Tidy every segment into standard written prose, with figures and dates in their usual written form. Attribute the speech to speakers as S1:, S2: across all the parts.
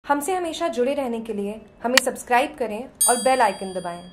S1: हमसे हमेशा जुड़े रहने के लिए हमें सब्सक्राइब करें और बेल आइकन दबाएं।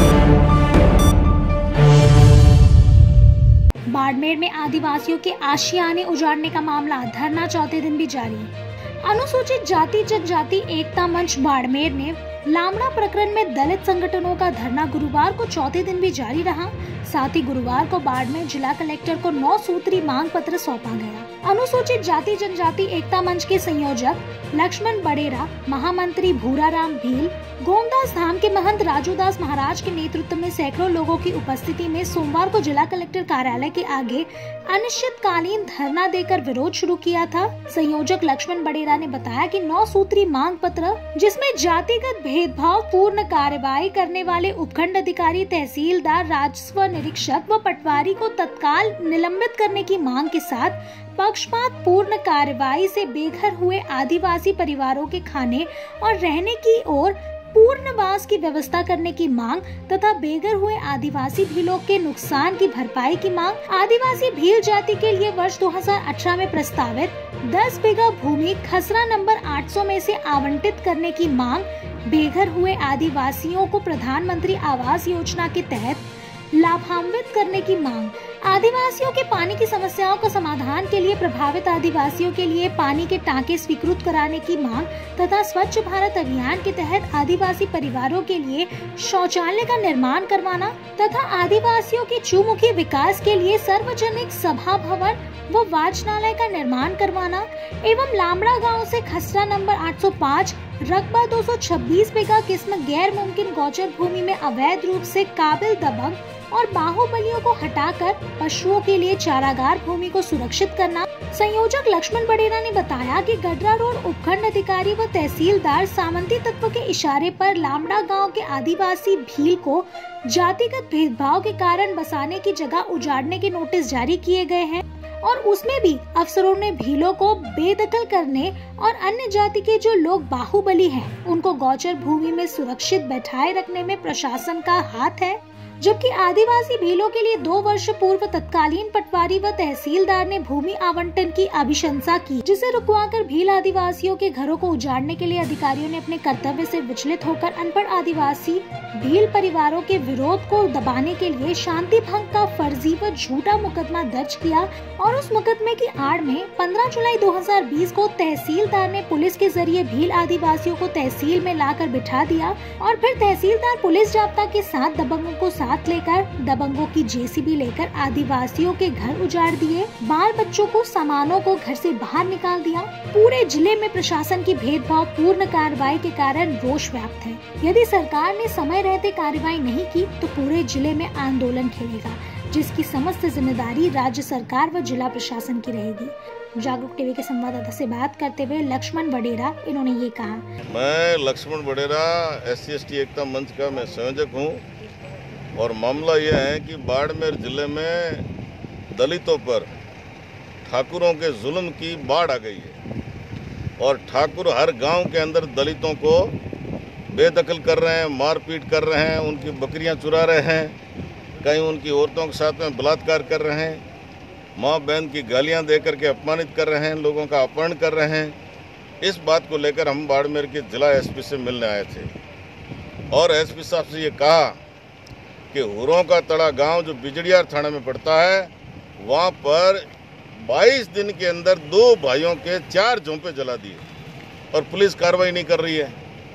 S2: बाड़मेर में आदिवासियों के आशियाने उजाड़ने का मामला धरना चौथे दिन भी जारी। अनुसूचित जाति जनजाति एकता मंच बाड़मेर ने लामड़ा प्रकरण में दलित संगठनों का धरना गुरुवार को चौथे दिन भी जारी रहा। साथ ही गुरुवार को बाड़मेर जिला कलेक्टर को 9 सूत्री मांग पत्र सौंपा गया। अनुसूचित जाति जनजाति एकता मंच के संयोजक लक्ष्मण बड़ेरा, महामंत्री भूराराम भील, गोमदास धाम के महंत राजूदास महाराज के नेतृत्व में सैकड़ों लोगों की उपस्थिति में सोमवार को जिला कलेक्टर कार्यालय के आगे अनिश्चितकालीन धरना देकर विरोध शुरू किया था। संयोजक लक्ष्मण बड़ेरा ने बताया कि 9 सूत्री मांग पत्र, जिसमें जातिगत भेदभाव पूर्ण कार्रवाई करने वाले उपखंड अधिकारी, तहसीलदार, राजस्व निरीक्षक व पटवारी को तत्काल निलंबित करने की मांग के साथ पक्षपात पूर्ण कार्रवाई से बेघर हुए आदिवासी परिवारों के खाने और रहने की और पूर्णवास की व्यवस्था करने की मांग तथा बेघर हुए आदिवासी भीलों के नुकसान की भरपाई की मांग, आदिवासी भील जाति के लिए वर्ष 2018 में प्रस्तावित 10 बीघा भूमि खसरा नंबर 800 में से आवंटित करने की मांग, बेघर हुए आदिवासियों को प्रधानमंत्री आवास योजना के तहत लाभान्वित करने की मांग, आदिवासियों के पानी की समस्याओं का समाधान के लिए प्रभावित आदिवासियों के लिए पानी के टांके स्वीकृत कराने की मांग तथा स्वच्छ भारत अभियान के तहत आदिवासी परिवारों के लिए शौचालय का निर्माण करवाना तथा आदिवासियों के चहुमुखी विकास के लिए सार्वजनिक सभा भवन व वाचनालय का निर्माण करवाना एवं लामड़ा गांव से खसरा नंबर 805 रकबा 226 बीघा किस्म गैर मुमकिन गोचर भूमि में अवैध रूप से काबिल दबंग और बाहुबलियों को हटाकर पशुओं के लिए चारागार भूमि को सुरक्षित करना। संयोजक लक्ष्मण बड़ेरा ने बताया कि गडरा रोड उपखंड अधिकारी व तहसीलदार सामंती तत्व के इशारे पर लामड़ा गांव के आदिवासी भील को जातिगत भेदभाव के कारण बसाने की जगह उजाड़ने के नोटिस जारी किए गए हैं और उसमें भी अफसरों ने भीलों को बेदखल करने और अन्य जाति के जो लोग बाहुबली हैं उनको गोचर भूमि में सुरक्षित बैठाए रखने में प्रशासन का हाथ है, जबकि आदिवासी भीलों के लिए 2 वर्ष पूर्व तत्कालीन पटवारी व तहसीलदार ने भूमि आवंटन की अभिशंसा की, जिसे रुकवाकर भील आदिवासियों के घरों को उजाड़ने के लिए अधिकारियों ने अपने कर्तव्य से विचलित होकर अनपढ़ आदिवासी भील परिवारों के विरोध को दबाने के लिए शांति भंग का फर्जी व झूठा मुकदमा दर्ज किया और उस मुकदमे की आड़ में 15 जुलाई 2020 को तहसीलदार ने पुलिस के जरिए भील आदिवासियों को तहसील में लाकर बिठा दिया और फिर तहसीलदार पुलिस जाब्ता के साथ दबंगों को साथ लेकर दबंगों की जेसीबी लेकर आदिवासियों के घर उजाड़ दिए, बाल बच्चों को सामानों को घर से बाहर निकाल दिया। पूरे जिले में प्रशासन की भेदभाव पूर्ण कार्रवाई के कारण रोष व्याप्त है। यदि सरकार ने समय रहते कार्रवाई नहीं की तो पूरे जिले में आंदोलन खेलेगा, जिसकी समस्त जिम्मेदारी राज्य सरकार व जिला प्रशासन की रहेगी। जागरूक टीवी के संवाददाता से बात करते हुए लक्ष्मण बड़ेरा इन्होंने ये कहा।
S3: मैं लक्ष्मण बड़ेरा SC/ST एकता मंच का मैं संयोजक हूँ और मामला यह है कि बाड़मेर जिले में दलितों पर ठाकुरों के जुल्म की बाढ़ आ गई है और ठाकुर हर गांव के अंदर दलितों को बेदखल कर रहे हैं, मारपीट कर रहे हैं, उनकी बकरियां चुरा रहे हैं, कहीं उनकी औरतों के साथ में बलात्कार कर रहे हैं, माँ बहन की गालियां दे करके अपमानित कर रहे हैं, लोगों का अपहरण कर रहे हैं। इस बात को लेकर हम बाड़मेर के जिला SP से मिलने आए थे और SP साहब से ये कहा कि हुरों का तड़ा गांव जो बिजड़ियार थाना में पड़ता है, वहां पर 22 दिन के अंदर 2 भाइयों के 4 झोंपे जला दिए और पुलिस कार्रवाई नहीं कर रही है।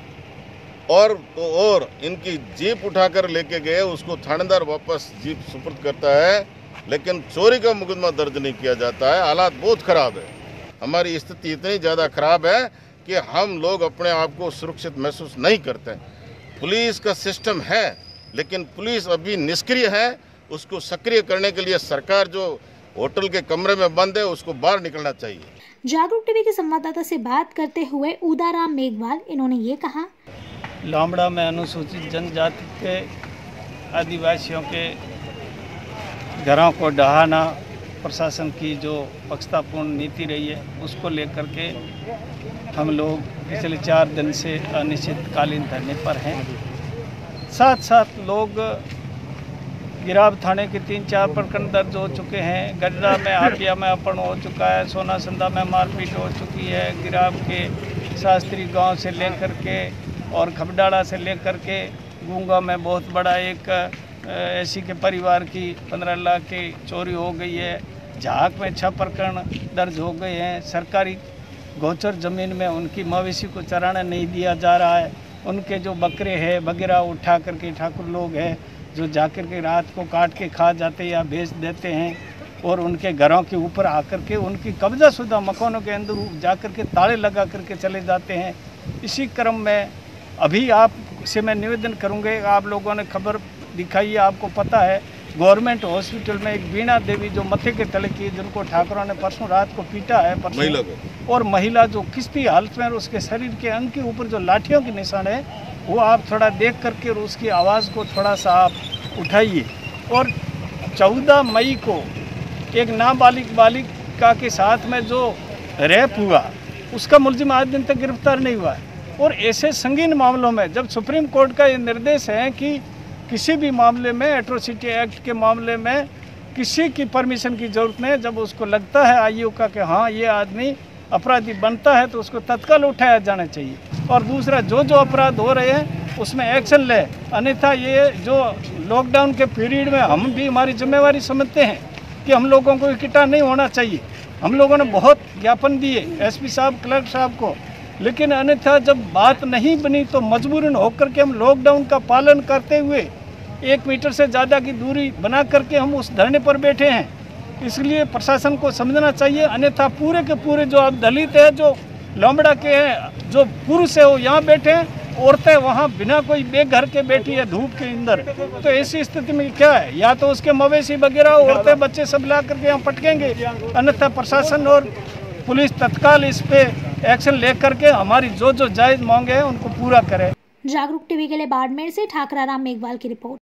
S3: और इनकी जीप उठाकर लेके गए, उसको थानेदार वापस जीप सुपुर्द करता है, लेकिन चोरी का मुकदमा दर्ज नहीं किया जाता है। हालात बहुत खराब है, हमारी स्थिति इतनी ज़्यादा खराब है कि हम लोग अपने आप को सुरक्षित महसूस नहीं करते। पुलिस का सिस्टम है लेकिन पुलिस अभी निष्क्रिय है। उसको सक्रिय करने के लिए सरकार जो होटल के कमरे में बंद है उसको बाहर निकलना चाहिए।
S2: जागरूक टीवी के संवाददाता से बात करते हुए उदाराम मेघवाल इन्होंने ये कहा।
S4: लामड़ा में अनुसूचित जनजाति के आदिवासियों के घरों को ढहाना प्रशासन की जो पक्षतापूर्ण नीति रही है उसको लेकर के हम लोग पिछले 4 दिन से अनिश्चितकालीन धरने पर हैं। साथ साथ लोग गिराव थाने के 3-4 प्रकरण दर्ज हो चुके हैं। गडरा में हापिया में अपहरण हो चुका है, सोना संदा में मारपीट हो चुकी है, गिराव के शास्त्री गांव से लेकर के और खबडाड़ा से लेकर के गूंगा में बहुत बड़ा एक ऐसी के परिवार की 15 लाख की चोरी हो गई है। झाक में 6 प्रकरण दर्ज हो गए हैं। सरकारी गोचर ज़मीन में उनकी मवेशी को चराना नहीं दिया जा रहा है। उनके जो बकरे हैं वगैरह उठा करके ठाकुर लोग हैं जो जाकर के रात को काट के खा जाते या बेच देते हैं और उनके घरों के ऊपर आकर के उनकी कब्जाशुदा मकानों के अंदर जाकर के ताले लगा करके चले जाते हैं। इसी क्रम में अभी आपसे मैं निवेदन करूँगा, आप लोगों ने खबर दिखाई है, आपको पता है गवर्नमेंट हॉस्पिटल में एक बीणा देवी जो मथे के तले की, जिनको ठाकुरों ने परसों रात को पीटा है और महिला जो किस्ती हालत में, उसके शरीर के अंग के ऊपर जो लाठियों के निशान है वो आप थोड़ा देख करके और उसकी आवाज़ को थोड़ा सा आप उठाइए। और 14 मई को एक नाबालिग बालिका के साथ में जो रेप हुआ उसका मुलजिम आज दिन तक गिरफ्तार नहीं हुआ है। और ऐसे संगीन मामलों में जब सुप्रीम कोर्ट का ये निर्देश है कि किसी भी मामले में एट्रोसिटी एक्ट के मामले में किसी की परमिशन की ज़रूरत नहीं, जब उसको लगता है आईओ का कि हाँ ये आदमी अपराधी बनता है तो उसको तत्काल उठाया जाना चाहिए। और दूसरा जो अपराध हो रहे हैं उसमें एक्शन ले, अन्यथा ये जो लॉकडाउन के पीरियड में हम भी हमारी जिम्मेवारी समझते हैं कि हम लोगों को इकट्ठा नहीं होना चाहिए। हम लोगों ने बहुत ज्ञापन दिए एसपी साहब, कलेक्टर साहब को, लेकिन अन्यथा जब बात नहीं बनी तो मजबूरन होकर के हम लॉकडाउन का पालन करते हुए 1 मीटर से ज़्यादा की दूरी बना करके हम उस धरने पर बैठे हैं। इसलिए प्रशासन को समझना चाहिए, अन्यथा पूरे के पूरे जो अब दलित है, जो लोमड़ा के हैं, जो पुरुष है वो यहाँ बैठे हैं, औरतें वहाँ बिना कोई बेघर के बैठी है धूप के अंदर। तो ऐसी स्थिति में क्या है, या तो उसके मवेशी वगैरह औरतें बच्चे सब ला करके यहाँ पटकेंगे, अन्यथा प्रशासन और पुलिस तत्काल इस पे एक्शन लेकर के हमारी जो जायज मांगे हैं उनको पूरा करे।
S2: जागरूक टीवी के लिए बाड़मेर से ठाकरा राम मेघवाल की रिपोर्ट।